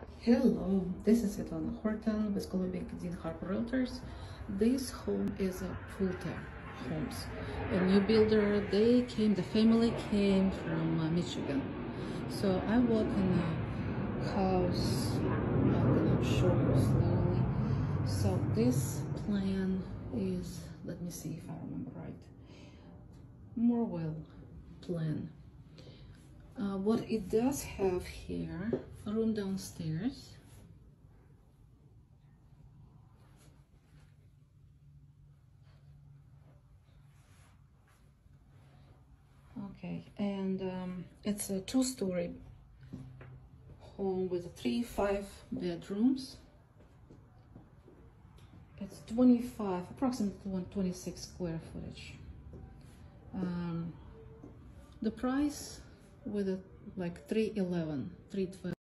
Hello, this is Svetlana Horton with Golubenko Harper Realtors. This home is a Pulter Homes, a new builder. The family came from Michigan. So I walk in a house. I'm gonna show you slowly. So this plan is, let me see if I remember right, Morwell plan. What it does have here, a room downstairs. Okay, and it's a two-story home with 5 bedrooms. It's approximately 126 square footage. The price with it like 312.